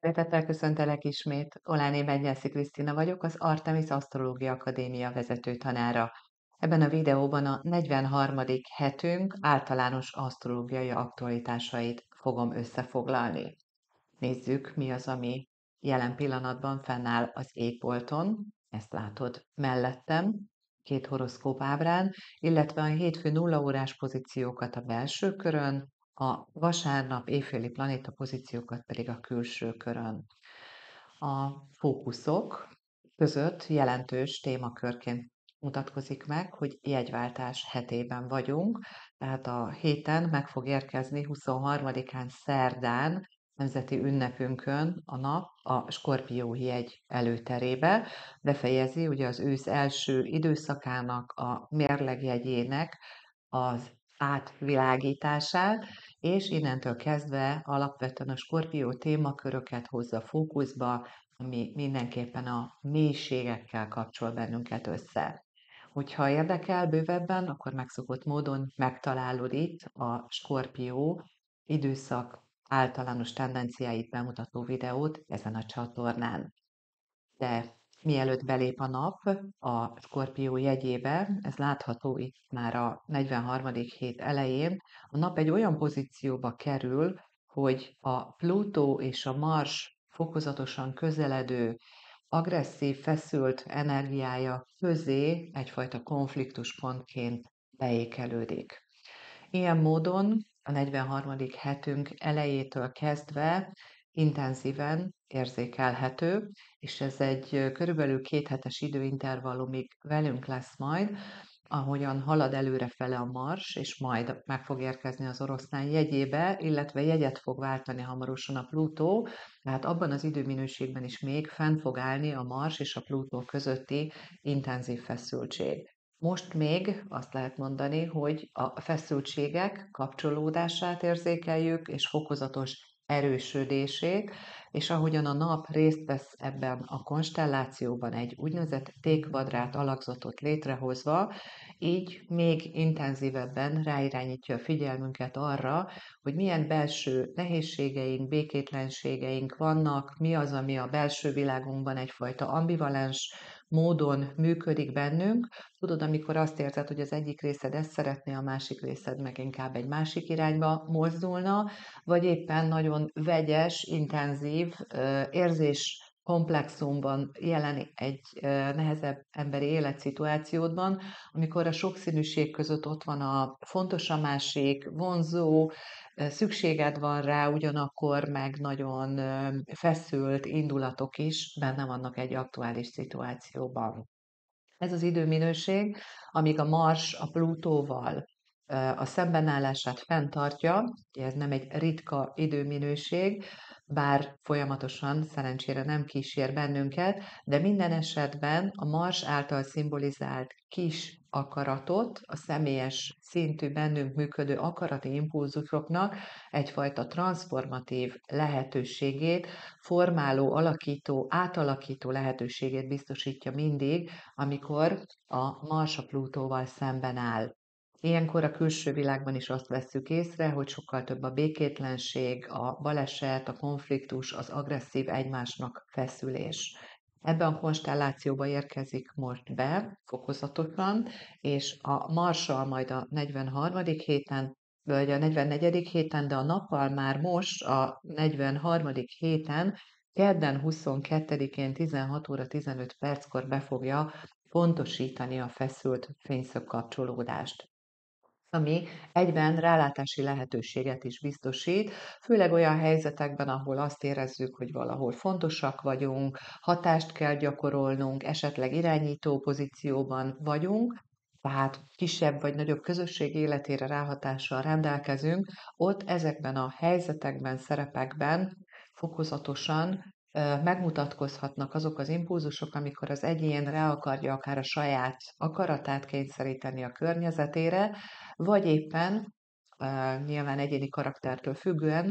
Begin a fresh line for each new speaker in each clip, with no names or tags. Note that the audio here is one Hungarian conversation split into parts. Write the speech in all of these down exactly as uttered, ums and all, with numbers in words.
Szeretettel köszöntelek ismét. Oláné Megnyelszi Krisztina vagyok, az Artemis Asztrológia Akadémia vezető tanára. Ebben a videóban a negyvenharmadik hetünk általános asztrológiai aktualitásait fogom összefoglalni. Nézzük, mi az, ami jelen pillanatban fennáll az égbolton. Ezt látod mellettem, két horoszkóp ábrán, illetve a hétfő nulla órás pozíciókat a belső körön, a vasárnap éjféli planéta pozíciókat pedig a külső körön. A fókuszok között jelentős témakörként mutatkozik meg, hogy jegyváltás hetében vagyunk, tehát a héten meg fog érkezni huszonharmadikán szerdán nemzeti ünnepünkön a nap a Skorpió jegy előterébe, befejezi ugye az ősz első időszakának, a mérlegjegyének az átvilágítását, és innentől kezdve alapvetően a Skorpió témaköröket hozza fókuszba, ami mindenképpen a mélységekkel kapcsol bennünket össze. Hogyha érdekel bővebben, akkor megszokott módon megtalálod itt a Skorpió időszak általános tendenciáit bemutató videót ezen a csatornán. De mielőtt belép a nap a Skorpió jegyébe, ez látható itt már a negyvenharmadik hét elején, a nap egy olyan pozícióba kerül, hogy a Plutó és a Mars fokozatosan közeledő, agresszív, feszült energiája közé egyfajta konfliktuspontként beékelődik. Ilyen módon a negyvenharmadik hetünk elejétől kezdve intenzíven érzékelhető, és ez egy körülbelül kéthetes időintervallumig velünk lesz majd, ahogyan halad előrefele a Mars, és majd meg fog érkezni az oroszlán jegyébe, illetve jegyet fog váltani hamarosan a Plutó, tehát abban az időminőségben is még fenn fog állni a Mars és a Plutó közötti intenzív feszültség. Most még azt lehet mondani, hogy a feszültségek kapcsolódását érzékeljük, és fokozatos erősödését, és ahogyan a nap részt vesz ebben a konstellációban egy úgynevezett T-kvadrát alakzatot létrehozva, így még intenzívebben ráirányítja a figyelmünket arra, hogy milyen belső nehézségeink, békétlenségeink vannak, mi az, ami a belső világunkban egyfajta ambivalens módon működik bennünk. Tudod, amikor azt érzed, hogy az egyik részed ezt szeretné, a másik részed meg inkább egy másik irányba mozdulna, vagy éppen nagyon vegyes, intenzív érzés komplexumban jelenik egy nehezebb emberi életszituációdban, amikor a sokszínűség között ott van a fontos a másik, vonzó, szükséged van rá, ugyanakkor meg nagyon feszült indulatok is benne vannak egy aktuális szituációban. Ez az időminőség, amíg a Mars a Plutóval a szembenállását fenntartja, ez nem egy ritka időminőség, bár folyamatosan szerencsére nem kísér bennünket, de minden esetben a Mars által szimbolizált kis akaratot, a személyes szintű bennünk működő akarati impulzusoknak egyfajta transformatív lehetőségét, formáló, alakító, átalakító lehetőségét biztosítja mindig, amikor a Mars a Plutóval szemben áll. Ilyenkor a külső világban is azt vesszük észre, hogy sokkal több a békétlenség, a baleset, a konfliktus, az agresszív egymásnak feszülés. Ebben a konstellációba érkezik most be fokozatosan, és a Marssal majd a negyvenharmadik héten, vagy a negyvennegyedik héten, de a nappal már most a negyvenharmadik héten, kedden huszonkettedikén tizenhat óra tizenöt perckor be fogja pontosítani a feszült fényszög kapcsolódást, ami egyben rálátási lehetőséget is biztosít, főleg olyan helyzetekben, ahol azt érezzük, hogy valahol fontosak vagyunk, hatást kell gyakorolnunk, esetleg irányító pozícióban vagyunk, tehát kisebb vagy nagyobb közösség életére ráhatással rendelkezünk, ott ezekben a helyzetekben, szerepekben fokozatosan megmutatkozhatnak azok az impulzusok, amikor az egyén rá akarja akár a saját akaratát kényszeríteni a környezetére, vagy éppen nyilván egyéni karaktertől függően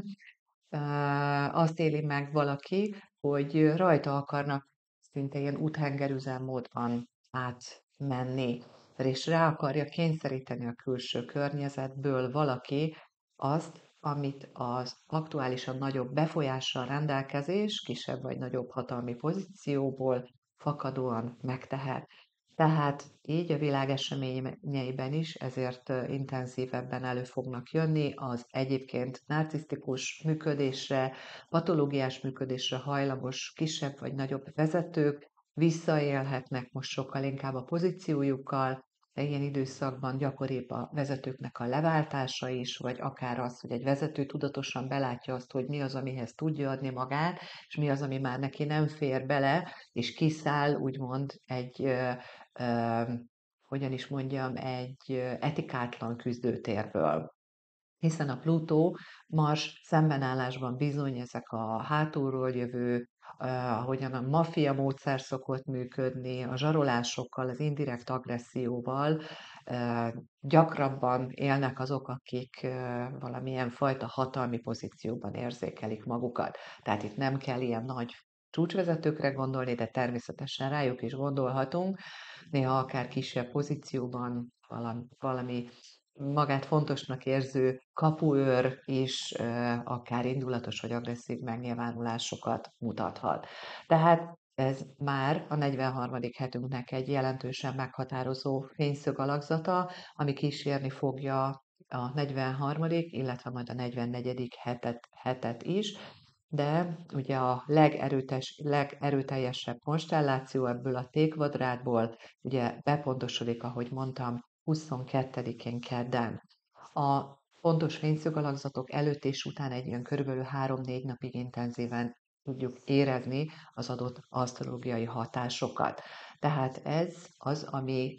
azt éli meg valaki, hogy rajta akarnak szinte ilyen úthengerüzem módban átmenni, és rá akarja kényszeríteni a külső környezetből valaki azt, amit az aktuálisan nagyobb befolyással rendelkezés, kisebb vagy nagyobb hatalmi pozícióból fakadóan megtehet. Tehát így a világ eseményeiben is ezért intenzívebben elő fognak jönni az egyébként narcisztikus működésre, patológiás működésre hajlamos kisebb vagy nagyobb vezetők, visszaélhetnek most sokkal inkább a pozíciójukkal, de ilyen időszakban gyakoribb a vezetőknek a leváltása is, vagy akár az, hogy egy vezető tudatosan belátja azt, hogy mi az, amihez tudja adni magát, és mi az, ami már neki nem fér bele, és kiszáll, úgymond egy, ö, ö, hogyan is mondjam, egy etikátlan küzdőtérből. Hiszen a Plutó Mars szembenállásban bizony ezek a hátulról jövő, ahogyan a maffia módszer szokott működni, a zsarolásokkal, az indirekt agresszióval gyakrabban élnek azok, akik valamilyen fajta hatalmi pozícióban érzékelik magukat. Tehát itt nem kell ilyen nagy csúcsvezetőkre gondolni, de természetesen rájuk is gondolhatunk, néha akár kisebb pozícióban valami, valami magát fontosnak érző kapuőr is akár indulatos vagy agresszív megnyilvánulásokat mutathat. Tehát ez már a negyvenharmadik hetünknek egy jelentősen meghatározó fényszög alakzata, ami kísérni fogja a negyvenharmadik illetve majd a negyvennegyedik hetet, hetet is, de ugye a legerőtes, legerőteljesebb konstelláció ebből a T-kvadrátból ugye bepontosodik, ahogy mondtam, huszonkettedikén kedden. A pontos fényszögalakzatok előtt és után egy ilyen körülbelül három-négy napig intenzíven tudjuk érezni az adott asztrológiai hatásokat. Tehát ez az, ami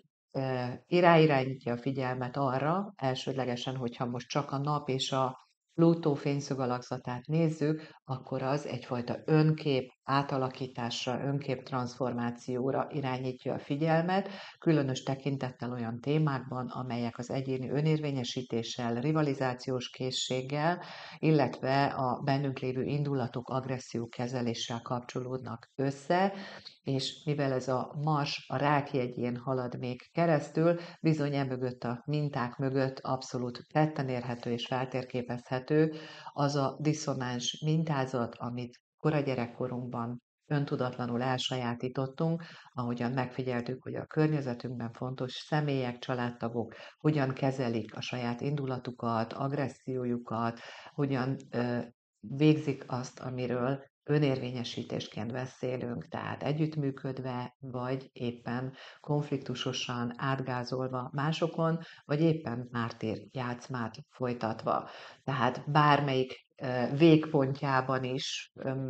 ráirányítja a figyelmet arra, elsődlegesen, hogyha most csak a nap és a Plutó fényszögalakzatát nézzük, akkor az egyfajta önkép átalakításra, önkép transformációra irányítja a figyelmet, különös tekintettel olyan témákban, amelyek az egyéni önérvényesítéssel, rivalizációs készséggel, illetve a bennünk lévő indulatok agresszió kezeléssel kapcsolódnak össze, és mivel ez a Mars a rák jegyén halad még keresztül, bizony emögött a minták mögött abszolút tetten érhető és feltérképezhető az a diszonáns mintázat, amit kora gyerekkorunkban öntudatlanul elsajátítottunk, ahogyan megfigyeltük, hogy a környezetünkben fontos személyek, családtagok hogyan kezelik a saját indulatukat, agressziójukat, hogyan ö, végzik azt, amiről önérvényesítésként beszélünk, tehát együttműködve, vagy éppen konfliktusosan átgázolva másokon, vagy éppen mártír játszmát folytatva. Tehát bármelyik végpontjában is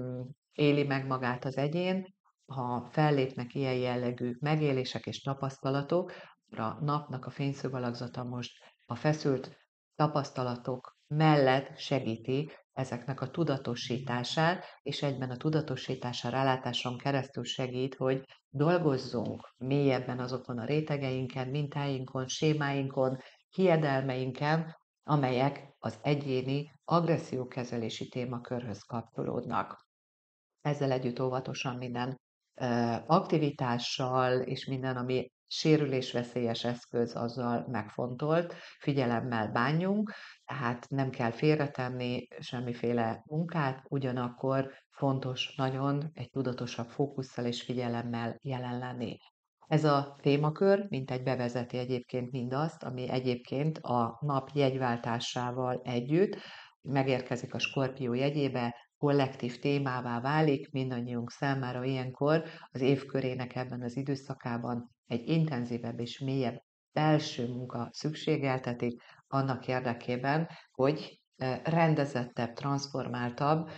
éli meg magát az egyén, ha fellépnek ilyen jellegű megélések és tapasztalatok, a napnak a fényszögalakzata most a feszült tapasztalatok mellett segíti ezeknek a tudatosítását, és egyben a tudatosításra rálátáson keresztül segít, hogy dolgozzunk mélyebben azokon a rétegeinken, mintáinkon, sémáinkon, hiedelmeinken, amelyek az egyéni agressziókezelési témakörhöz kapcsolódnak. Ezzel együtt óvatosan minden aktivitással és minden, ami sérülésveszélyes eszköz, azzal megfontolt, figyelemmel bánjunk, tehát nem kell félretenni semmiféle munkát, ugyanakkor fontos nagyon egy tudatosabb fókusszal és figyelemmel jelen lenni. Ez a témakör mintegy bevezeti egyébként mindazt, ami egyébként a nap jegyváltásával együtt megérkezik a Skorpió jegyébe, kollektív témává válik mindannyiunk számára ilyenkor az évkörének ebben az időszakában egy intenzívebb és mélyebb belső munka szükségeltetik annak érdekében, hogy rendezettebb, transformáltabb,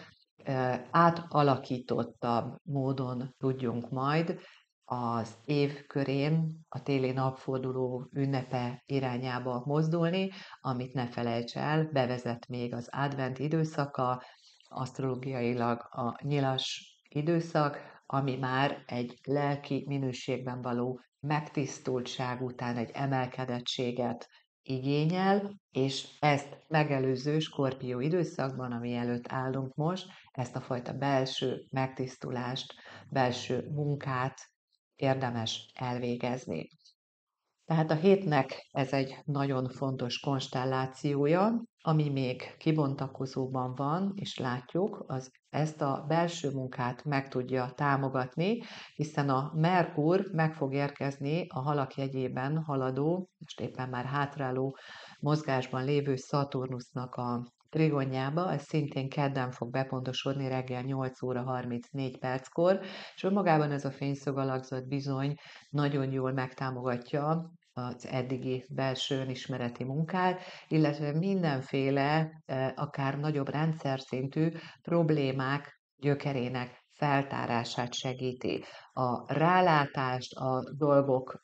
átalakítottabb módon tudjunk majd az év körén a téli napforduló ünnepe irányába mozdulni, amit ne felejts el, bevezet még az advent időszaka, asztrológiailag a nyilas időszak, ami már egy lelki minőségben való megtisztultság után egy emelkedettséget igényel, és ezt megelőző Skorpió időszakban, ami előtt állunk most, ezt a fajta belső megtisztulást, belső munkát érdemes elvégezni. Tehát a hétnek ez egy nagyon fontos konstellációja, ami még kibontakozóban van, és látjuk, az ezt a belső munkát meg tudja támogatni, hiszen a Merkur meg fog érkezni a halak jegyében haladó, most éppen már hátráló mozgásban lévő Szaturnusznak a trigonjába, ez szintén kedden fog bepontosodni reggel nyolc óra harmincnégy perckor, és önmagában ez a fényszög alakzat bizony nagyon jól megtámogatja az eddigi belső önismereti munkát, illetve mindenféle, akár nagyobb rendszer szintű problémák gyökerének feltárását segíti. A rálátást, a dolgok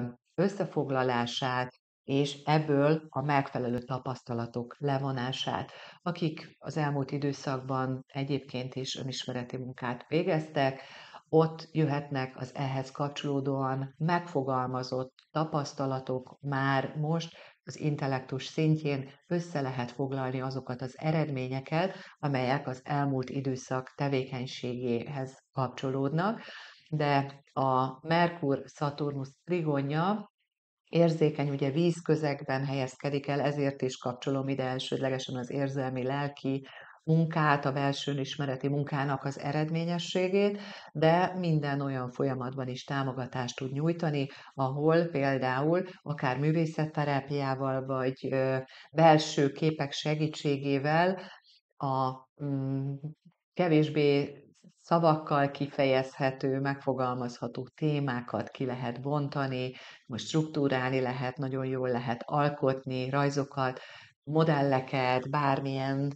összefoglalását, és ebből a megfelelő tapasztalatok levonását. Akik az elmúlt időszakban egyébként is önismereti munkát végeztek, ott jöhetnek az ehhez kapcsolódóan megfogalmazott tapasztalatok már most az intellektus szintjén, össze lehet foglalni azokat az eredményeket, amelyek az elmúlt időszak tevékenységéhez kapcsolódnak, de a Merkur-Szaturnusz trigonja érzékeny, ugye vízközegben helyezkedik el, ezért is kapcsolom ide elsődlegesen az érzelmi, lelki munkát, a belső ismereti munkának az eredményességét, de minden olyan folyamatban is támogatást tud nyújtani, ahol például akár művészetterápiával, vagy ö, belső képek segítségével a mm, kevésbé szavakkal kifejezhető, megfogalmazható témákat ki lehet bontani, most struktúrálni lehet, nagyon jól lehet alkotni rajzokat, modelleket, bármilyen,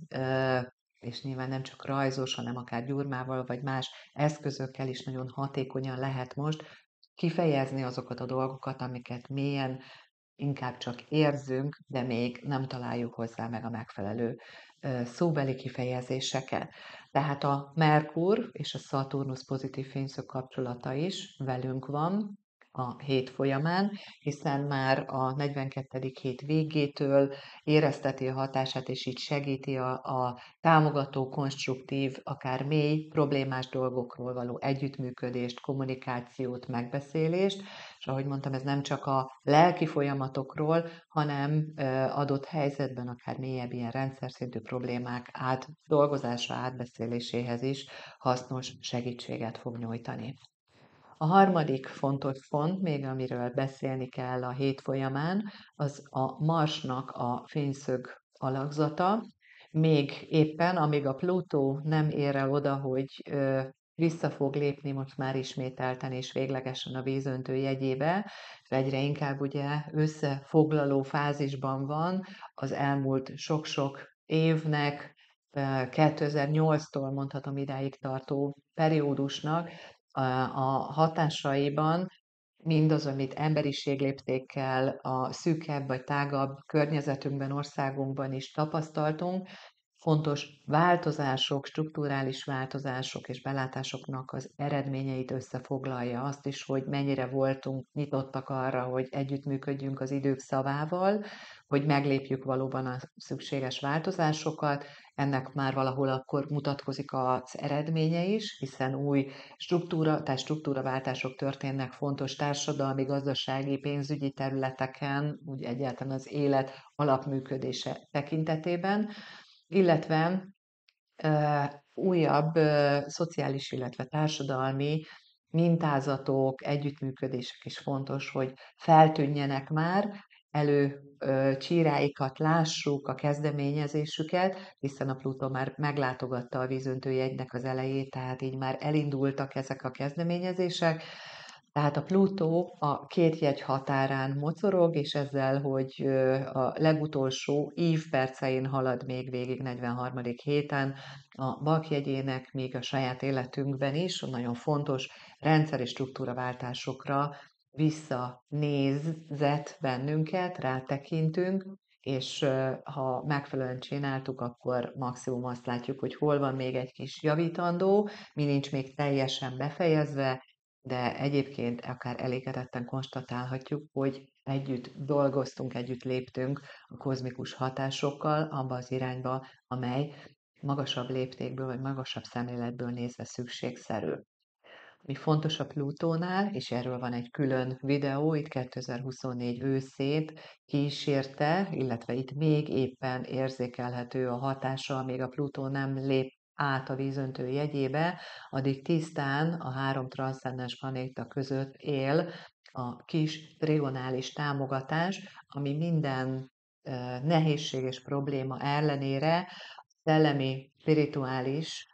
és nyilván nem csak rajzos, hanem akár gyurmával vagy más eszközökkel is nagyon hatékonyan lehet most kifejezni azokat a dolgokat, amiket mélyen inkább csak érzünk, de még nem találjuk hozzá meg a megfelelő szóbeli kifejezéseket. Tehát a Merkur és a Szaturnusz pozitív fényszög kapcsolata is velünk van a hét folyamán, hiszen már a negyvenkettedik hét végétől érezteti a hatását, és így segíti a, a támogató, konstruktív, akár mély, problémás dolgokról való együttműködést, kommunikációt, megbeszélést, és ahogy mondtam, ez nem csak a lelki folyamatokról, hanem adott helyzetben akár mélyebb ilyen rendszer szintű problémák átdolgozása, átbeszéléséhez is hasznos segítséget fog nyújtani. A harmadik fontos pont, még amiről beszélni kell a hét folyamán, az a Marsnak a fényszög alakzata. Még éppen, amíg a Plutó nem ér el oda, hogy ö, vissza fog lépni most már ismételten és véglegesen a vízöntő jegyébe, és egyre inkább ugye összefoglaló fázisban van az elmúlt sok-sok évnek, kétezer-nyolctól mondhatom idáig tartó periódusnak a hatásaiban mindaz, amit emberiségléptékkel a szűkebb vagy tágabb környezetünkben, országunkban is tapasztaltunk, fontos változások, strukturális változások és belátásoknak az eredményeit összefoglalja, azt is, hogy mennyire voltunk nyitottak arra, hogy együttműködjünk az idők szavával, hogy meglépjük valóban a szükséges változásokat, ennek már valahol akkor mutatkozik az eredménye is, hiszen új struktúra, tehát struktúraváltások történnek fontos társadalmi, gazdasági, pénzügyi területeken, úgy egyáltalán az élet alapműködése tekintetében, illetve ö, újabb ö, szociális, illetve társadalmi mintázatok, együttműködések is fontos, hogy feltűnjenek már, elő ö, csíráikat lássuk, a kezdeményezésüket, hiszen a Plutó már meglátogatta a vízöntő jegynek az elejét, tehát így már elindultak ezek a kezdeményezések. Tehát a Plutó a két jegy határán mocorog, és ezzel, hogy a legutolsó ívpercein halad még végig negyvenharmadik héten a bakjegyének, még a saját életünkben is, nagyon fontos rendszer és struktúraváltásokra visszanézett bennünket, rátekintünk, és ha megfelelően csináltuk, akkor maximum azt látjuk, hogy hol van még egy kis javítandó, mi nincs még teljesen befejezve, de egyébként akár elégedetten konstatálhatjuk, hogy együtt dolgoztunk, együtt léptünk a kozmikus hatásokkal abba az irányba, amely magasabb léptékből vagy magasabb szemléletből nézve szükségszerű. Mi fontos a Plutónál, és erről van egy külön videó, itt kétezer-huszonnégy őszét kísérte, illetve itt még éppen érzékelhető a hatása, még a Plutó nem lép át a vízöntő jegyébe, addig tisztán a három transzcendens planéta között él a kis trigonális támogatás, ami minden uh, nehézség és probléma ellenére szellemi, spirituális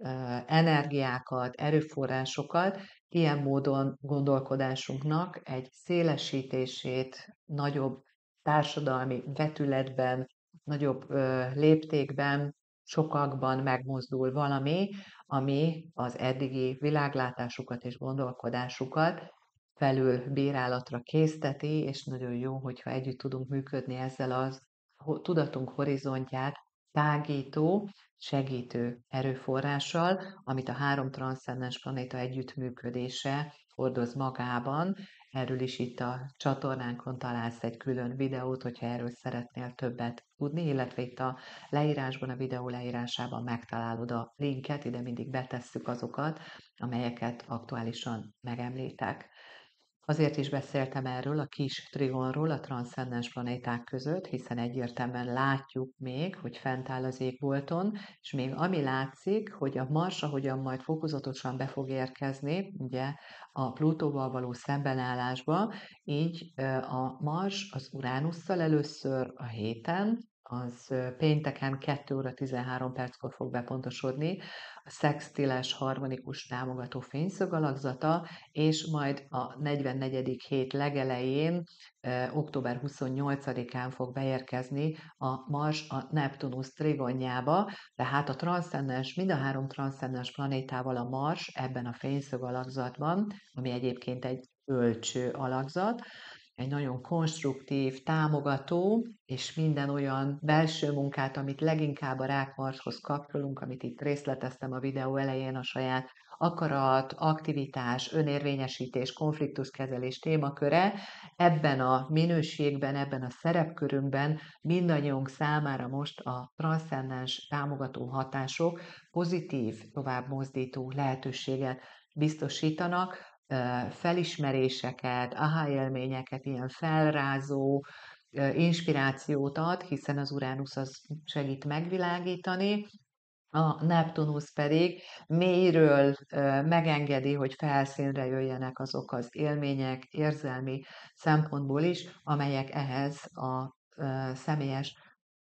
energiákat, erőforrásokat, ilyen módon gondolkodásunknak egy szélesítését, nagyobb társadalmi vetületben, nagyobb léptékben, sokakban megmozdul valami, ami az eddigi világlátásukat és gondolkodásukat felül bírálatra készteti, és nagyon jó, hogyha együtt tudunk működni ezzel az tudatunk horizontját tágító, segítő erőforrással, amit a három transzcendens planéta együttműködése hordoz magában. Erről is itt a csatornánkon találsz egy külön videót, hogyha erről szeretnél többet tudni, illetve itt a leírásban, a videó leírásában megtalálod a linket, ide mindig betesszük azokat, amelyeket aktuálisan megemlítek. Azért is beszéltem erről a kis trigonról a transzcendens planéták között, hiszen egyértelműen látjuk még, hogy fent áll az égbolton, és még ami látszik, hogy a Mars, ahogyan majd fokozatosan be fog érkezni, ugye a Plutóval való szembenállásba, így a Mars az Uránusszal először a héten, az pénteken kettő óra tizenhárom perckor fog bepontosodni, a szextiles harmonikus támogató fényszög alakzata, és majd a negyvennegyedik hét legelején, október huszonnyolcadikán fog beérkezni a Mars a Neptunusz trigonjába, tehát a transzcendens, mind a három transzcendens planétával a Mars ebben a fényszög alakzatban, ami egyébként egy bölcső alakzat, egy nagyon konstruktív, támogató, és minden olyan belső munkát, amit leginkább a rákmarshoz kapcsolunk, amit itt részleteztem a videó elején, a saját akarat, aktivitás, önérvényesítés, konfliktuskezelés témaköre, ebben a minőségben, ebben a szerepkörünkben mindannyiunk számára most a transzcendens támogató hatások pozitív, továbbmozdító lehetőséget biztosítanak, felismeréseket, aha élményeket, ilyen felrázó inspirációt ad, hiszen az Uránusz az segít megvilágítani, a Neptunusz pedig mélyről megengedi, hogy felszínre jöjjenek azok az élmények, érzelmi szempontból is, amelyek ehhez a személyes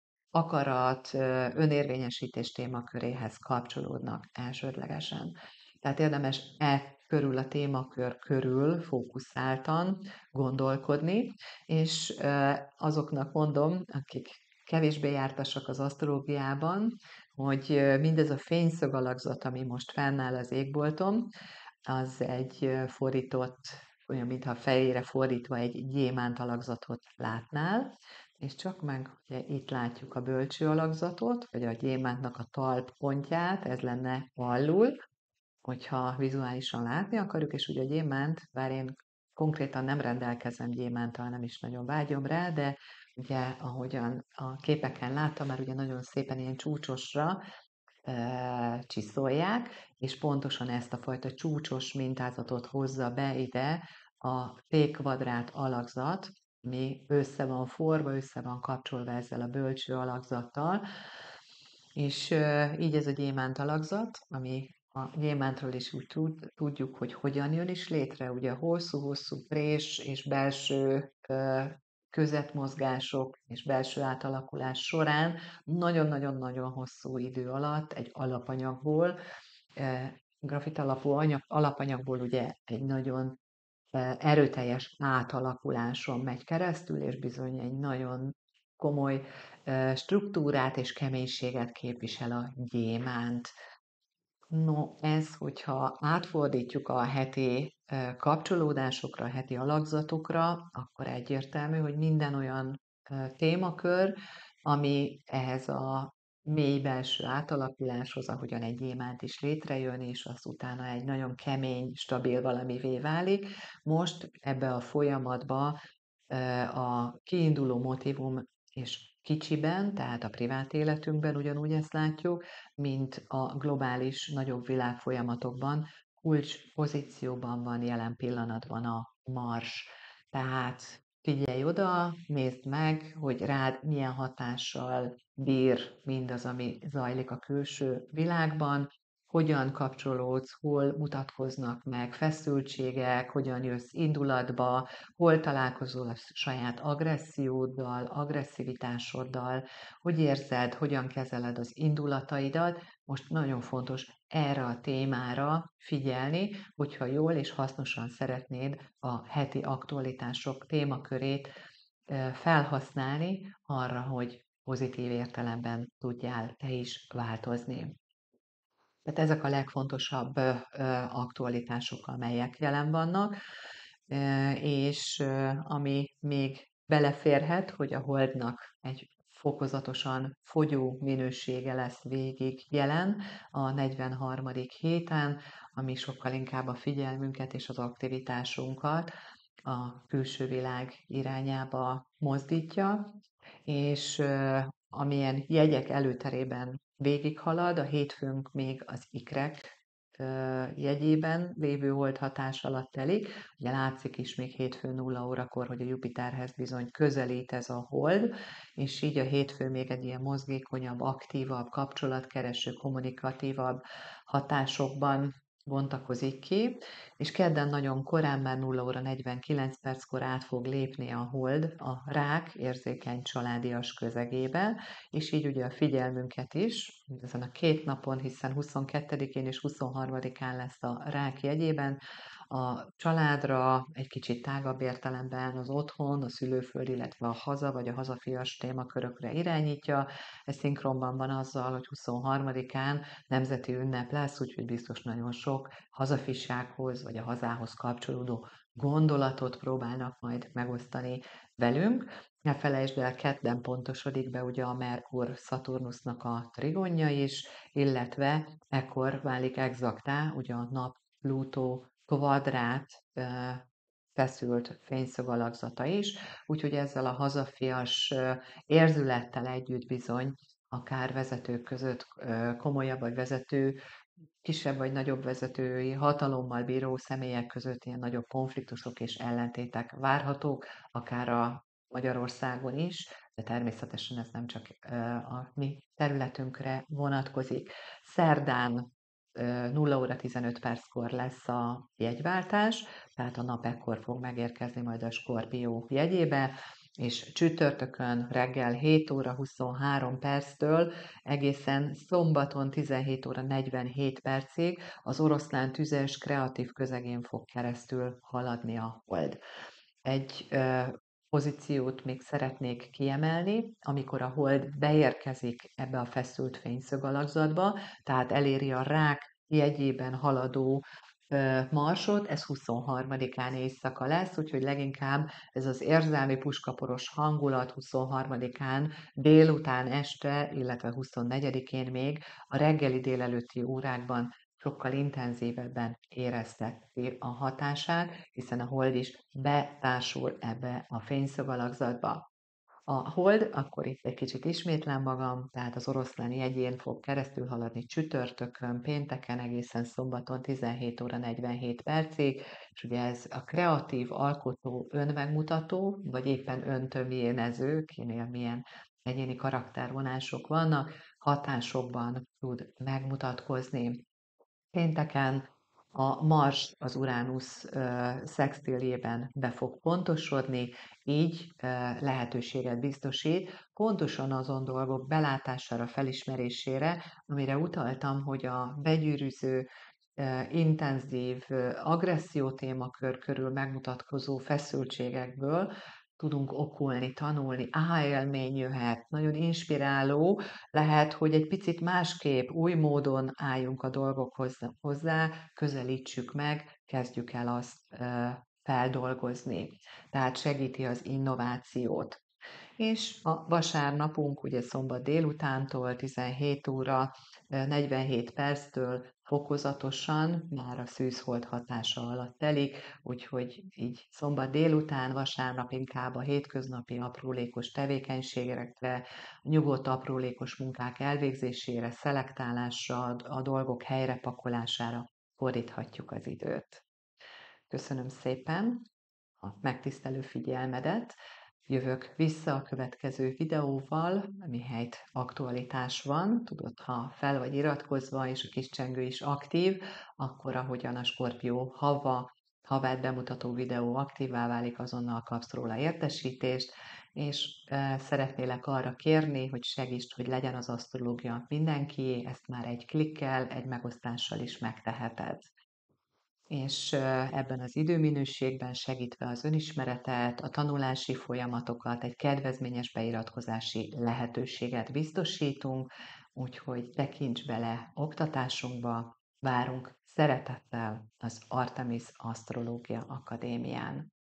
akarat, önérvényesítés témaköréhez kapcsolódnak elsődlegesen. Tehát érdemes e körül, a témakör körül fókuszáltan gondolkodni, és azoknak mondom, akik kevésbé jártasak az asztrológiában, hogy mindez a fényszög alakzat, ami most fennáll az égbolton, az egy fordított, olyan, mintha fejére fordítva egy gyémánt alakzatot látnál, és csak meg, ugye itt látjuk a bölcső alakzatot, vagy a gyémántnak a talppontját, ez lenne alul, hogyha vizuálisan látni akarjuk, és ugye a gyémánt, bár én konkrétan nem rendelkezem gyémánttal, nem is nagyon vágyom rá, de ugye ahogyan a képeken láttam, már ugye nagyon szépen ilyen csúcsosra e, csiszolják, és pontosan ezt a fajta csúcsos mintázatot hozza be ide a T-kvadrát alakzat, ami össze van forva, össze van kapcsolva ezzel a bölcső alakzattal, és e, így ez a gyémánt alakzat, ami a gyémántról is úgy tudjuk, hogy hogyan jön is létre, ugye hosszú-hosszú prés és belső e, közetmozgások és belső átalakulás során nagyon-nagyon-nagyon hosszú idő alatt egy alapanyagból, grafit alapú anyag, alapanyagból ugye egy nagyon erőteljes átalakuláson megy keresztül, és bizony egy nagyon komoly struktúrát és keménységet képvisel a gyémánt. No, ez, hogyha átfordítjuk a heti kapcsolódásokra, a heti alakzatokra, akkor egyértelmű, hogy minden olyan témakör, ami ehhez a mély belső átalakuláshoz, ahogyan egy gyémánt is létrejön, és az utána egy nagyon kemény, stabil valamivé válik. Most ebbe a folyamatba a kiinduló motívum és kicsiben, tehát a privát életünkben ugyanúgy ezt látjuk, mint a globális, nagyobb világfolyamatokban kulcs pozícióban van jelen pillanatban a Mars. Tehát figyelj oda, nézd meg, hogy rád milyen hatással bír mindaz, ami zajlik a külső világban, hogyan kapcsolódsz, hol mutatkoznak meg feszültségek, hogyan jössz indulatba, hol találkozol a saját agresszióddal, agresszivitásoddal, hogy érzed, hogyan kezeled az indulataidat. Most nagyon fontos erre a témára figyelni, hogyha jól és hasznosan szeretnéd a heti aktualitások témakörét felhasználni arra, hogy pozitív értelemben tudjál te is változni. Tehát ezek a legfontosabb aktualitások, amelyek jelen vannak, és ami még beleférhet, hogy a Holdnak egy fokozatosan fogyó minősége lesz végig jelen a negyvenharmadik héten, ami sokkal inkább a figyelmünket és az aktivitásunkat a külső világ irányába mozdítja, és amilyen jegyek előterében végighalad, a hétfőnk még az ikrek jegyében lévő hold hatás alatt telik. Ugye látszik is még hétfő nulla órakor, hogy a Jupiterhez bizony közelít ez a hold, és így a hétfő még egy ilyen mozgékonyabb, aktívabb, kapcsolatkereső, kommunikatívabb hatásokban bontakozik ki, és kedden nagyon korán, már nulla óra negyvenkilenc perckor át fog lépni a hold a rák érzékeny családias közegébe, és így ugye a figyelmünket is ezen a két napon, hiszen huszonkettedikén és huszonharmadikán lesz a rák jegyében, a családra egy kicsit tágabb értelemben az otthon, a szülőföld, illetve a haza vagy a hazafias témakörökre irányítja. Ez szinkronban van azzal, hogy huszonharmadikán nemzeti ünnep lesz, úgyhogy biztos nagyon sok hazafisághoz vagy a hazához kapcsolódó gondolatot próbálnak majd megosztani velünk. Ne felejtsd el, kedden pontosodik be ugye a Merkur-Szaturnusznak a trigonja is, illetve ekkor válik exaktá ugye a nap-Plutó kvadrát feszült fényszög alakzata is, úgyhogy ezzel a hazafias érzülettel együtt bizony akár vezetők között komolyabb vagy vezető, kisebb vagy nagyobb vezetői hatalommal bíró személyek között ilyen nagyobb konfliktusok és ellentétek várhatók, akár a Magyarországon is, de természetesen ez nem csak a mi területünkre vonatkozik. Szerdán nulla óra tizenöt perckor lesz a jegyváltás, tehát a nap ekkor fog megérkezni majd a Skorpió jegyébe, és csütörtökön reggel hét óra huszonhárom perctől egészen szombaton tizenhét óra negyvenhét percig az oroszlán tüzes kreatív közegén fog keresztül haladni a hold. Egy ö, pozíciót még szeretnék kiemelni, amikor a hold beérkezik ebbe a feszült fényszög alakzatba, tehát eléri a rák jegyében haladó marsot, ez huszonharmadikán éjszaka lesz, úgyhogy leginkább ez az érzelmi puskaporos hangulat huszonharmadikán délután este, illetve huszonnegyedikén még a reggeli délelőtti órákban sokkal intenzívebben érezteti a hatását, hiszen a hold is betársul ebbe a fényszög alakzatba. A hold, akkor itt egy kicsit ismétlem magam, tehát az oroszlán jegyén fog keresztül haladni csütörtökön, pénteken, egészen szombaton tizenhét óra negyvenhét percig, és ugye ez a kreatív, alkotó, önmegmutató, vagy éppen öntömjénező, kinél milyen egyéni karaktervonások vannak, hatásokban tud megmutatkozni. Pénteken a Mars az Uránusz szextiljében be fog pontosodni, így lehetőséget biztosít pontosan azon dolgok belátására, felismerésére, amire utaltam, hogy a begyűrűző, intenzív agresszió témakör körül megmutatkozó feszültségekből tudunk okulni, tanulni, aha élmény jöhet, nagyon inspiráló, lehet, hogy egy picit másképp, új módon álljunk a dolgokhoz hozzá, közelítsük meg, kezdjük el azt feldolgozni. Tehát segíti az innovációt. És a vasárnapunk ugye szombat délutántól tizenhét óra negyvenhét perctől fokozatosan már a szűzhold hatása alatt telik, úgyhogy így szombat délután, vasárnap inkább a hétköznapi aprólékos tevékenységekre, nyugodt aprólékos munkák elvégzésére, szelektálásra, a dolgok helyrepakolására fordíthatjuk az időt. Köszönöm szépen a megtisztelő figyelmedet. Jövök vissza a következő videóval, mihelyt aktualitás van. Tudod, ha fel vagy iratkozva, és a kis csengő is aktív, akkor ahogyan a Skorpió hava, havát bemutató videó aktívá válik, azonnal kapsz róla értesítést, és e, szeretnélek arra kérni, hogy segítsd, hogy legyen az asztrológia mindenkié, ezt már egy klikkel, egy megosztással is megteheted. És ebben az időminőségben segítve az önismeretet, a tanulási folyamatokat, egy kedvezményes beiratkozási lehetőséget biztosítunk, úgyhogy tekints bele oktatásunkba, várunk szeretettel az Artemis Asztrológia Akadémián.